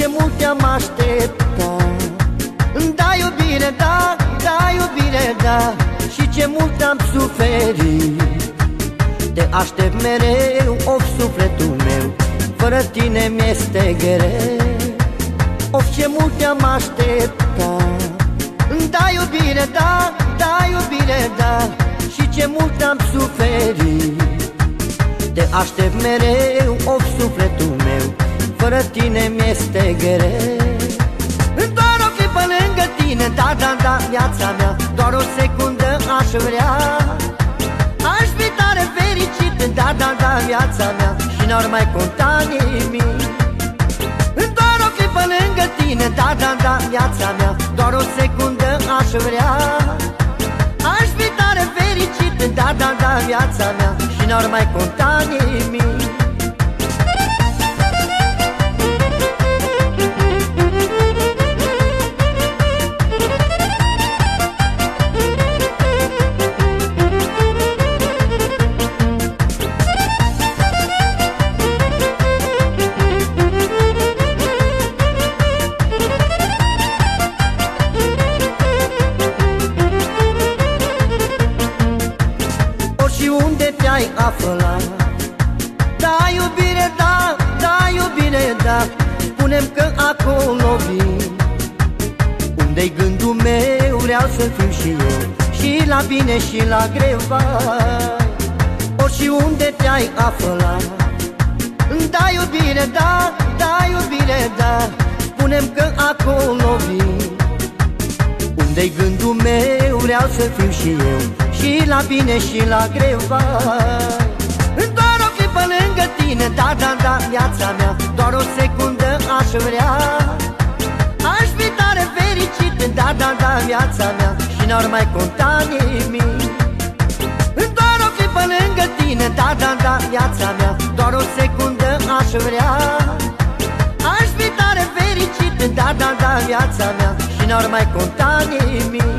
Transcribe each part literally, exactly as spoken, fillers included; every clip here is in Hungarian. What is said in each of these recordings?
ce mult te-am așteptat. Da, iubire, da, da, iubire, da, și ce mult am suferit. Te aștept mereu, of, sufletul meu, fără tine mi-este greu. Of, ce mult te-am așteptat. Da, iubire, da, da, iubire, da, și ce mult am suferit. Te aștept mereu, of, sufletul meu, fără tine mi-este greu. Doar o clipă lângă tine, da, da, da, viața mea, doar o secundă aș vrea. Aș fi tare fericit, da, da, da, viața mea, și n-ar mai conta nimic. Doar o clipă lângă tine, da, da, da, viața mea, doar o secundă aș vrea. Aș fi tare fericit, da, da, da, viața mea, și n-ar mai conta nimic. Te-ai aflat. Da, iubire, da, da, iubire, da, spune-mi că acolo vin. Unde-i gândul meu, vreau să fiu și eu, și la bine și la greu, vai. Ori și unde te-ai aflat. Da, iubire, da, da, iubire, da, spune-mi că acolo vin. Unde-i gândul meu, vreau să fiu și eu, și la bine și la greu, vai. Doar o clipă lângă tine, da, da, da, viața mea, doar o secundă aș vrea. Aș fi tare fericit, da, da, da, viața mea, și n-ar mai conta nimic. Doar o clipă lângă tine, da, da, da, viața mea, doar o secundă aș vrea. Aș fi tare fericit, da, da, da, viața mea, și n-ar mai conta nimic.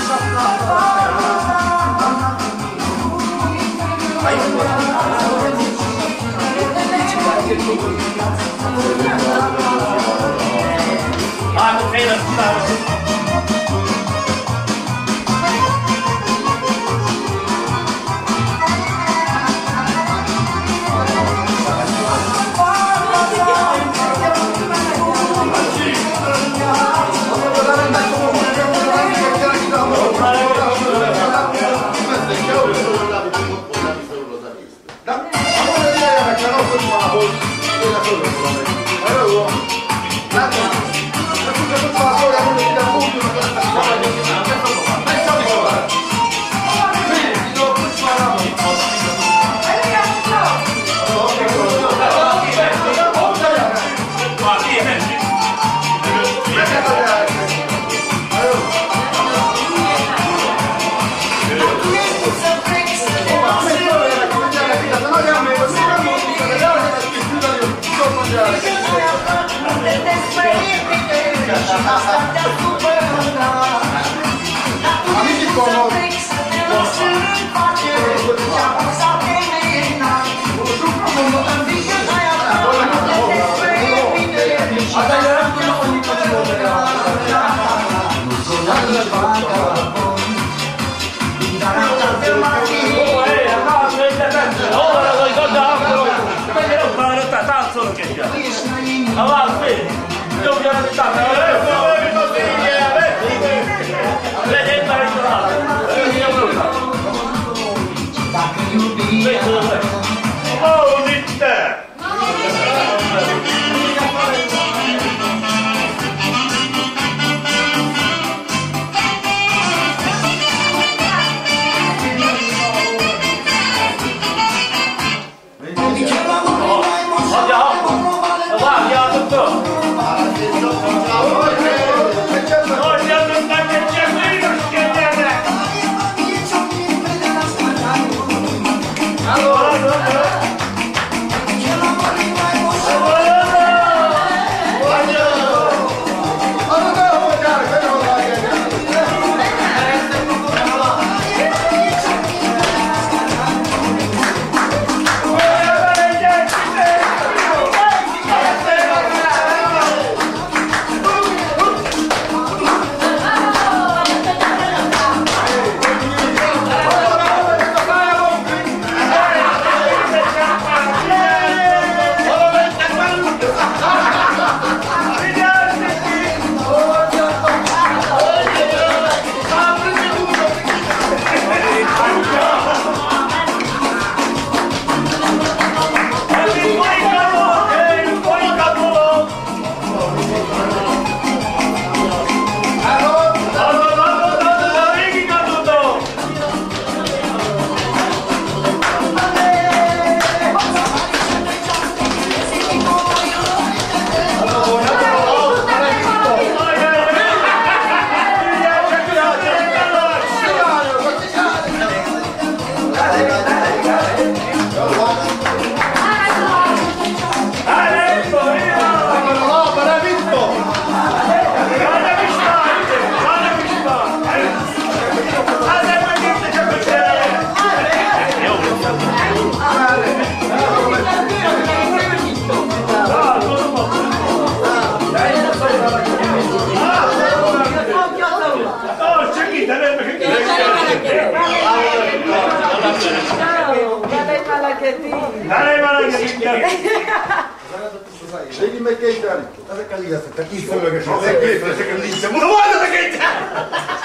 Vedi me keitään. Tätä kaljasta, tätä kistelöä, se on se keitää, se kaljasta. Mulla vaan tätä keitää!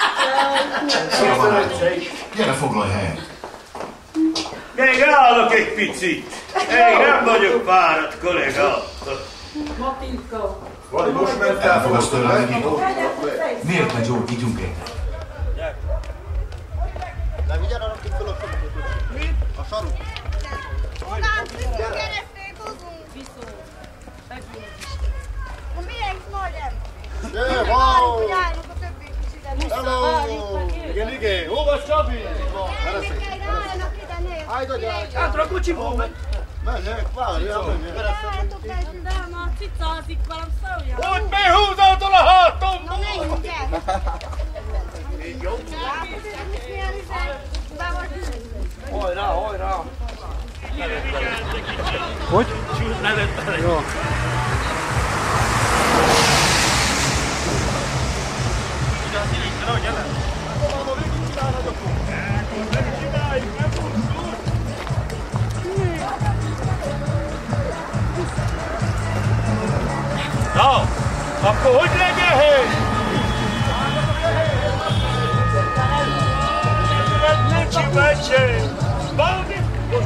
Tiedä Foglai hei. Ei gaalo che pizzit. Ei voglio fare con le cose. Oli mus mentää. Fogastöillä ainakin. Mieltä juukin junkeita. La villa non ti quello che a saru. Una chiede fecoso. Non mi è smorem. Eh, wow. Hello. Che che? Oh, what's up? Ai to ja. Ah, troppo ci vuole. Mä ne qua, io me. Mut me huutaa tuolla haattoon. No niin, mikä? Ei joutu. Hajrá, hajrá! Hogy? Csúsz nevett bele. Jó. Na, akkor hogy legyen hely? Nincs mentség! Valami?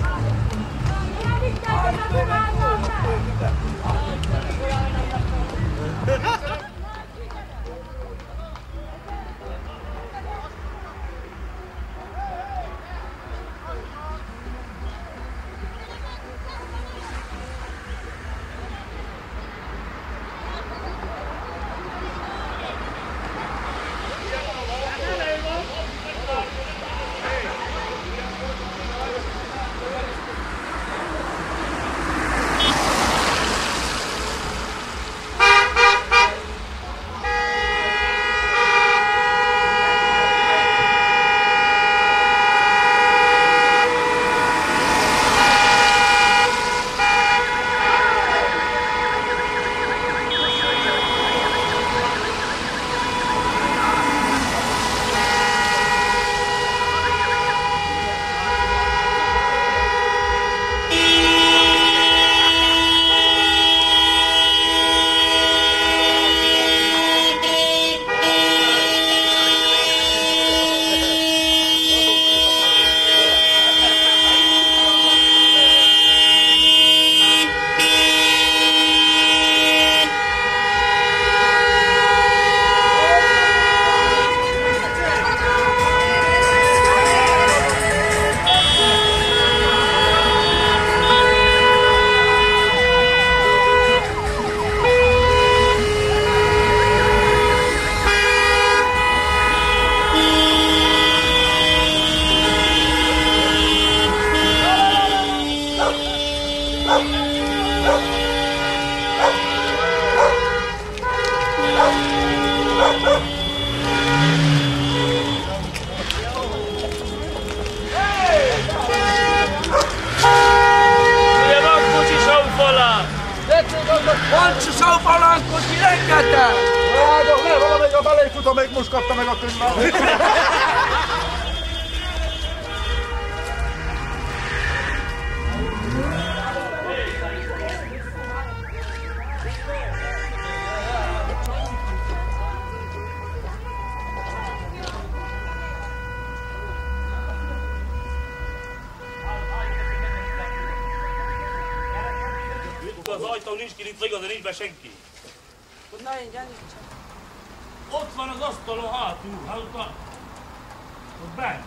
Pancsi saufalánkot ki rengeteg! Rágok le, valamelyik a beléfut, amelyik most kapta meg a könyvet. Az ajtó nincs kinyitva, igaz, nincs be senki. Na, én gyanítsak. Ott van az asztalon hátul, hallottam? Ott benn.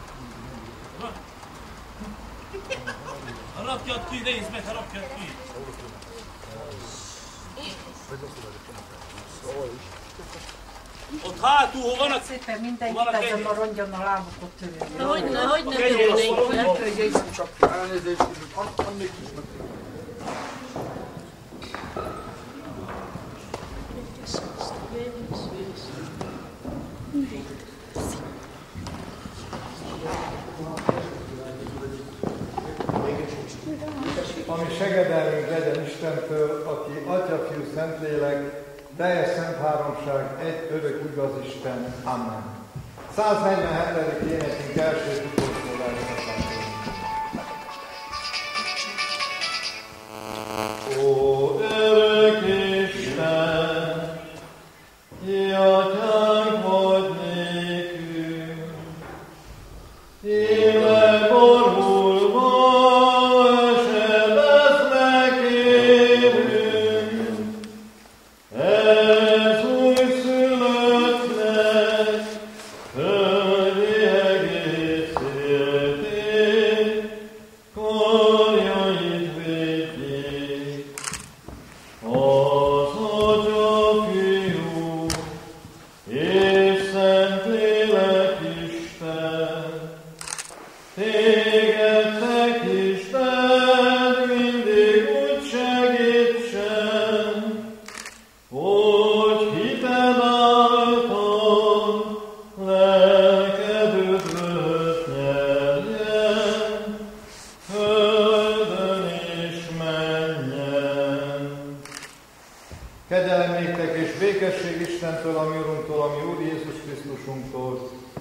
Rakjad ki, nézd meg, ha rakjad ki. Ott hátul, hol van a... Szépen mindenki ezen a rongyon a lábukot törőjön. Hogyne, hogyne törőnék le. Csak elnézést, annék is meg. Ami segedelmünk legyen Istentől, aki Atya, Fiú, Szentlélek, teljes szent háromság, egy örök igaz Isten. Amen. száznegyvenhetedik énekünk első utolsó verset. Ó, örök Isten, ti atyánk vagy nékünk, ti megborulva sebeznek érünk, ez újszülöttnek, földi egészért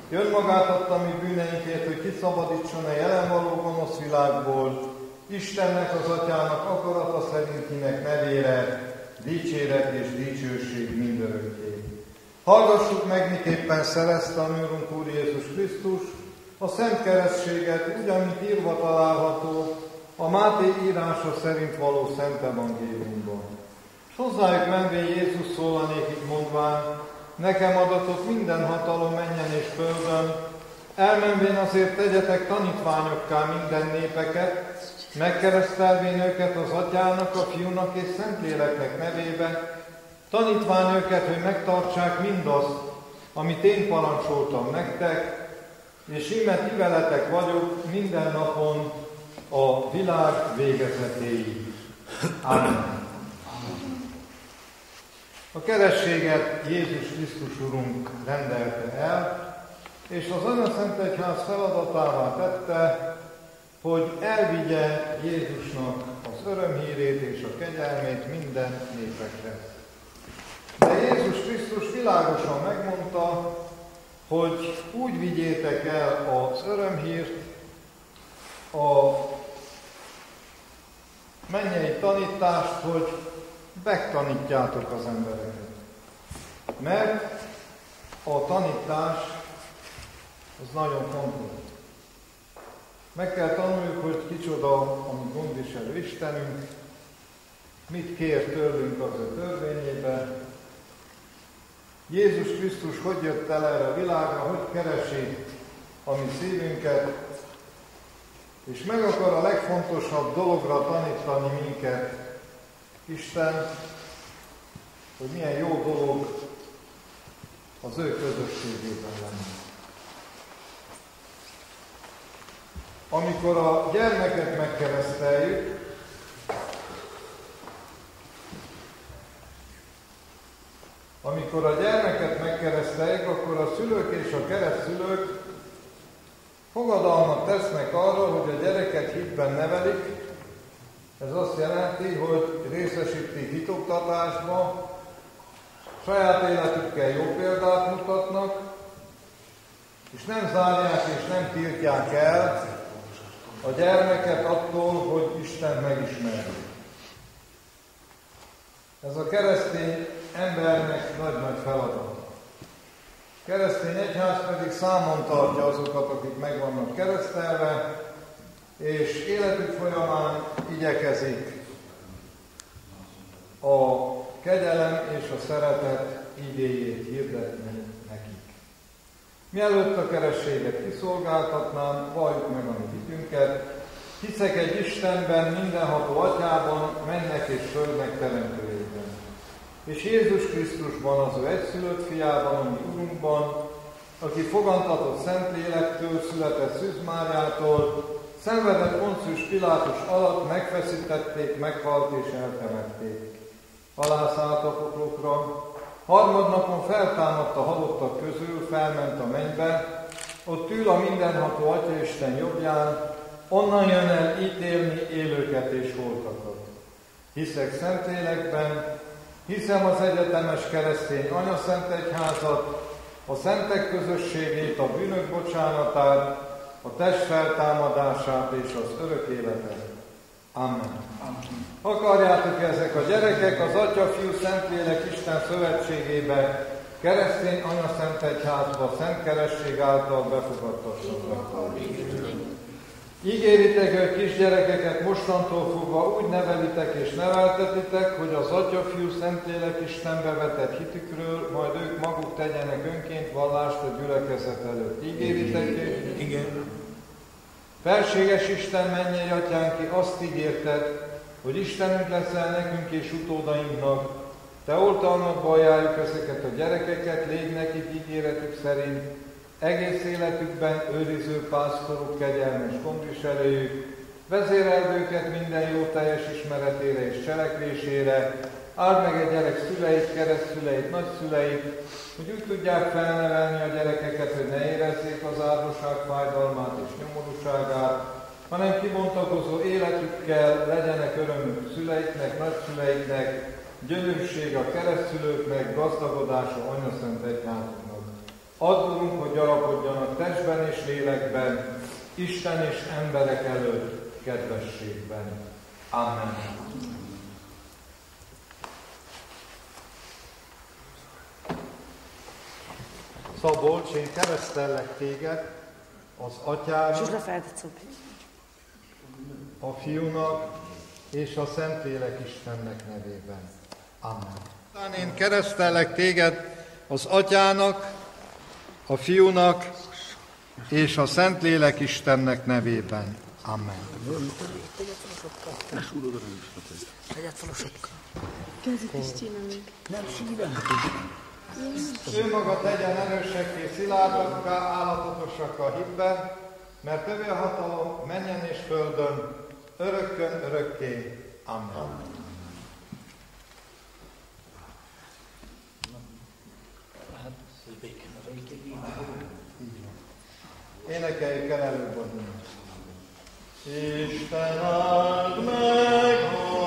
Jön magát adta mi bűneinkért, hogy kiszabadítson a jelen való gonosz világból, Istennek az Atyának akarata szerintinek nevére, dicséret és dicsőség mindörökké. Hallgassuk meg, miképpen szerezte a mi Urunk Úr Jézus Krisztus a szent keresztséget, úgy, amit írva található a Máté írása szerint való szent evangéliumban. S hozzájuk menvén Jézus szólanékig mondván, nekem adatot minden hatalom mennyen és földön, elmenvén azért tegyetek tanítványokká minden népeket, megkeresztelvén őket az Atyának, a Fiúnak és Szentléleknek nevébe, tanítván őket, hogy megtartsák mindazt, amit én parancsoltam nektek, és íme ti veletek vagyok minden napon a világ végezetéig. Amen. A kerességet Jézus Krisztus Urunk rendelte el, és az Anyaszentegyház feladatává tette, hogy elvigye Jézusnak az örömhírét és a kegyelmét minden népekre. De Jézus Krisztus világosan megmondta, hogy úgy vigyétek el az örömhírt, a mennyei tanítást, hogy megtanítjátok az embereket. Mert a tanítás az nagyon fontos. Meg kell tanuljuk, hogy kicsoda a mi gondviselő Istenünk, mit kér tőlünk az ő törvényébe. Jézus Krisztus hogy jött el erre a világra, hogy keresi a mi szívünket, és meg akar a legfontosabb dologra tanítani minket Isten, hogy milyen jó dolog az ő közösségében lenni. Amikor a gyermeket megkereszteljük, amikor a gyermeket megkereszteljük, akkor a szülők és a keresztszülők fogadalmat tesznek arra, hogy a gyereket hitben nevelik. Ez azt jelenti, hogy részesítik hitoktatásba, saját életükkel jó példát mutatnak, és nem zárják és nem tiltják el a gyermeket attól, hogy Isten megismerjék. Ez a keresztény embernek nagy-nagy feladata. A keresztény egyház pedig számon tartja azokat, akik meg vannak keresztelve, és életük folyamán igyekezik a kegyelem és a szeretet igéjét hirdetni nekik. Mielőtt a kerességet kiszolgáltatnám, valljuk meg a mi hitünket. Hiszek egy Istenben, mindenható Atyában, mennek és földnek teremtőjében. És Jézus Krisztusban, az ő egyszülött fiában, a mi Urunkban, aki fogantatott Szentlélektől, született Szűz Máriától, szenvedett Poncius Pilátus alatt, megfeszítették, meghalt és eltemették. Alászállt a poklokra, harmadnapon feltámadt a halottak közül, felment a mennybe, ott ül a mindenható Atyaisten jobbján, onnan jön el ítélni élőket és holtakat. Hiszek Szentlélekben, hiszem az egyetemes keresztény anyaszentegyházat, a szentek közösségét, a bűnök bocsánatát, a test feltámadását és az örök életet. Amen. Akarjátok ezek a gyerekek az Atya, Fiú, Szentlélek, Isten szövetségébe, keresztény anyaszentegyházba, szent keresztség által befogadtassatok. Ígéritek, hogy kisgyerekeket mostantól fogva úgy nevelitek és neveltetitek, hogy az Atya, Fiú, Szentlélek Istenbe vetett hitükről, majd ők maguk tegyenek önként vallást a gyülekezet előtt. Ígéritek? Igen. Felséges Isten, mennyei Atyánk, ki azt ígérted, hogy Istenünk leszel nekünk és utódainknak. Te oltalmatba ajánljuk ezeket a gyerekeket, légy nekik ígéretük szerint, egész életükben őriző pásztoruk, kegyelmes gondviselőjük, vezéreld őket minden jó teljes ismeretére és cselekvésére, áld meg a gyerek szüleit, keresztszüleit, nagyszüleit, hogy úgy tudják felnevelni a gyerekeket, hogy ne érezzék az áldozság fájdalmát és nyomorúságát, hanem kibontakozó életükkel legyenek örömük szüleiknek, nagyszüleiknek, gyönyörűség a keresztszülőknek, gazdagodása anyaszentegyházuknak. Add, Urunk, hogy gyarapodjanak testben és lélekben, Isten és emberek előtt kedvességben. Amen. Szabolcs, én keresztellek téged az Atyának, a Fiúnak és a Szentlélek Istennek nevében. Amen. Én keresztellek téged az Atyának, a Fiúnak és a Szentlélek Istennek nevében. Amen. Ő maga tegyen erősekké, szilárdakká, állatotosak a hitben, mert övé a hatalom mennyen és földön, örökkön örökké. Amen. Énekeljük el előbb a himnuszt. Isten áld meg